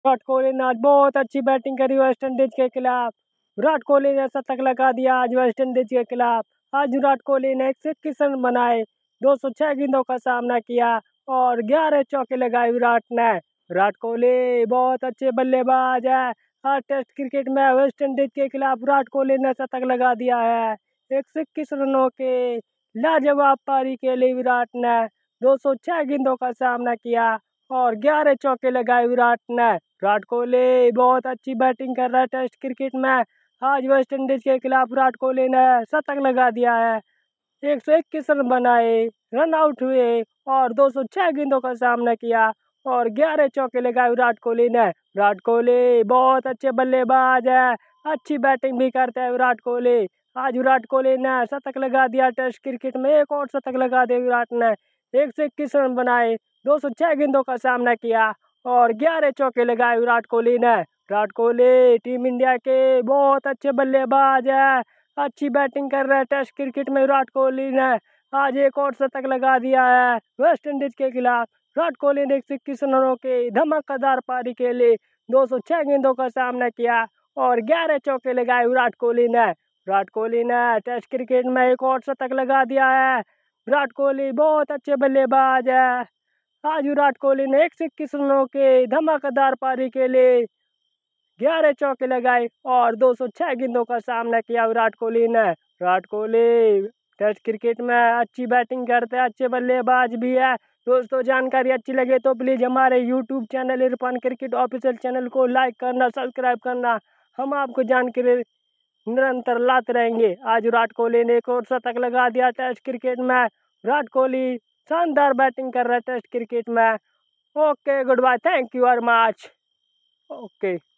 विराट कोहली ने आज बहुत अच्छी बैटिंग करी वेस्ट इंडीज के खिलाफ। विराट कोहली ने शतक लगा दिया आज वेस्ट इंडीज के खिलाफ। आज विराट कोहली ने 121 रन बनाए, 206 गेंदों का सामना किया और 11 चौके लगाए विराट ने। विराट कोहली बहुत अच्छे बल्लेबाज है। आज टेस्ट क्रिकेट में वेस्ट इंडीज के खिलाफ विराट कोहली ने शतक लगा दिया है। 121 रनों के लाजवाब पारी के लिए विराट ने 206 गेंदों का सामना किया और 11 चौके लगाए विराट ने। विराट कोहली बहुत अच्छी बैटिंग कर रहा है टेस्ट क्रिकेट में। आज वेस्ट इंडीज के खिलाफ विराट कोहली ने शतक लगा दिया है। 121 रन बनाए, रन आउट हुए और 206 गेंदों का सामना किया और 11 चौके लगाए विराट कोहली ने। विराट कोहली बहुत अच्छे बल्लेबाज है, अच्छी बैटिंग भी करते हैं विराट कोहली। आज विराट कोहली ने शतक लगा दिया टेस्ट क्रिकेट में, एक और शतक लगा दिया विराट ने। 121 रन बनाए, 206 गेंदों का सामना किया और 11 चौके लगाए विराट कोहली ने। विराट कोहली टीम इंडिया के बहुत अच्छे बल्लेबाज है, अच्छी बैटिंग कर रहे हैं टेस्ट क्रिकेट में विराट कोहली ने। आज एक और शतक लगा दिया है वेस्ट इंडीज के खिलाफ। विराट कोहली ने 121 रनों के धमाकेदार पारी के लिए 206 गेंदों का सामना किया और 11 चौके लगाए विराट कोहली ने। विराट कोहली ने टेस्ट क्रिकेट में एक और शतक लगा दिया है। विराट कोहली बहुत अच्छे बल्लेबाज है। आज विराट कोहली ने 121 रनों के धमाकेदार पारी के लिए 11 चौके लगाए और 206 गेंदों का सामना किया विराट कोहली ने। विराट कोहली टेस्ट क्रिकेट में अच्छी बैटिंग करते हैं, अच्छे बल्लेबाज भी है। दोस्तों, जानकारी अच्छी लगे तो प्लीज़ हमारे YouTube channel Irfan cricket official channel को लाइक करना, सब्सक्राइब करना। हम आपको जानकारी निरंतर लाते रहेंगे। आज विराट कोहली ने एक और शतक लगा दिया टेस्ट क्रिकेट में। विराट कोहली शानदार बैटिंग कर रहा है टेस्ट क्रिकेट में। Okay, good bye, thank you very much. Okay.